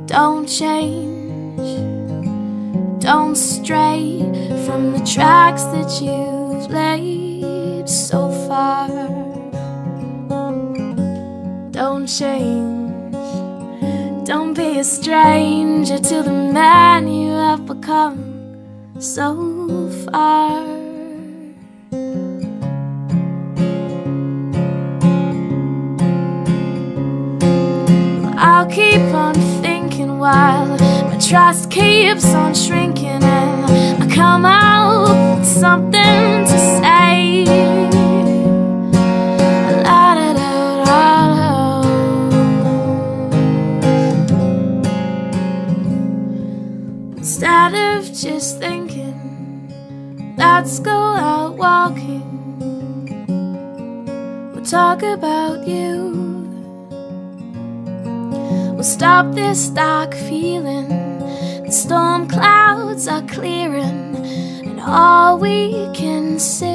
Don't change, don't stray from the tracks that you've laid so far. Don't change, don't be a stranger to the man you have become so far. I'll keep on thinking while my trust keeps on shrinking, and I come out with something to say. Instead of just thinking, let's go out walking. We'll talk about you. We'll stop this dark feeling. The storm clouds are clearing, and all we can see